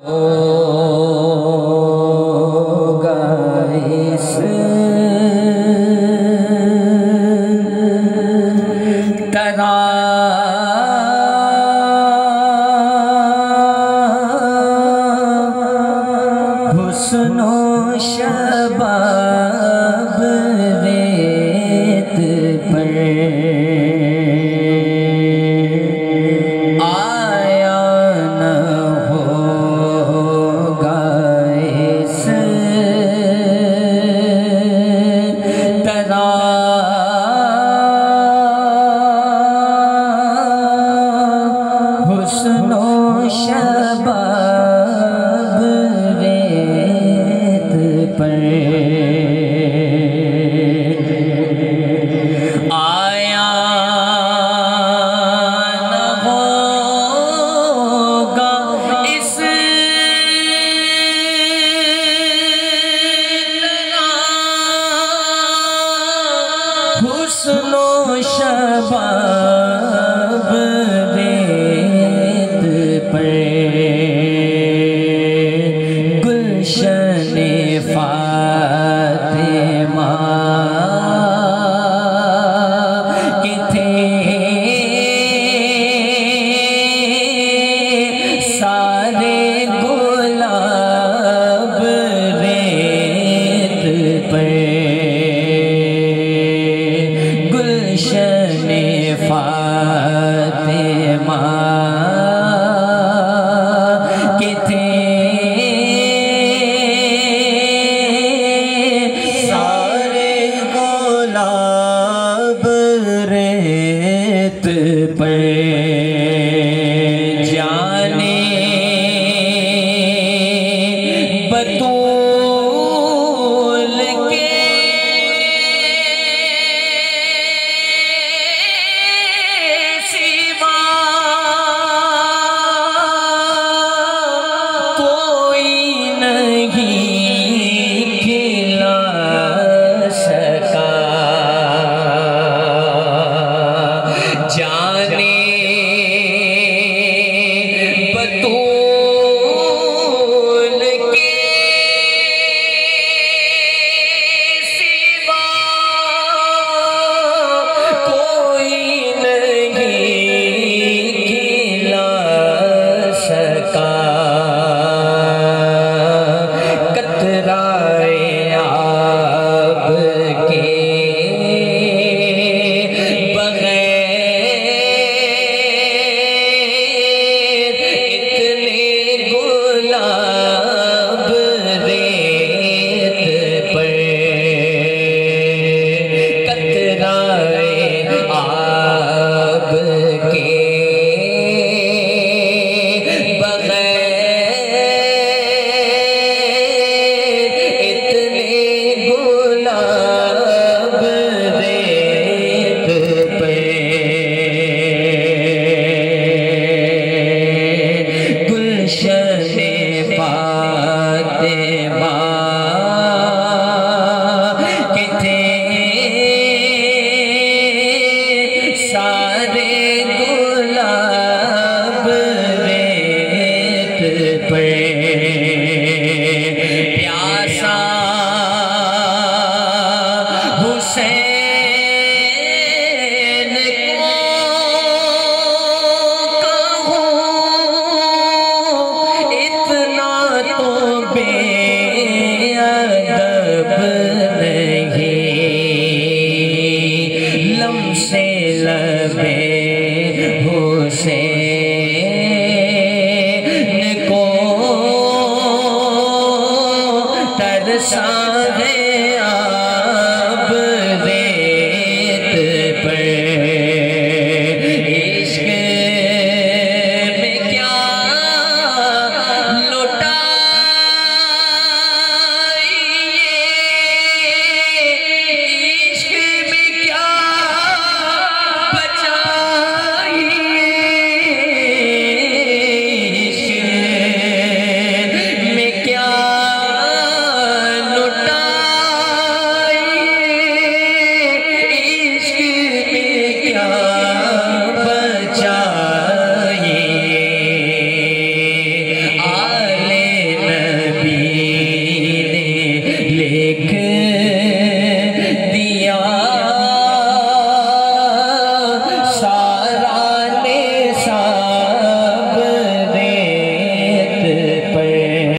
होगा इस तरह हुस्नो शबाब रेत पर आया न होगा इस तरह हुस्नो शबाब रेत पर आया न होगा इस तरह हुस्नो शबाब रेत पर गुलशन फातिमा के थे सारे गुलाब रेत पर गुलशन फातिमा के थे सारे गुलाब रेत पर जाने बतूल के सिवा कोई नहीं खिला सका जाने बतूल के सिवा कोई नहीं खिला सका कतराए आपके बगैर इतने गुलाब रेत पर कतराए आपके बगैर इतने गुलाब रेत पे गुलशन फातिमा के थे सारे गुलाब रेत पे प्यासा हुसैन को कहूँ इतना तो बेअदब नहीं लम्से लबे हुसैन को तरसा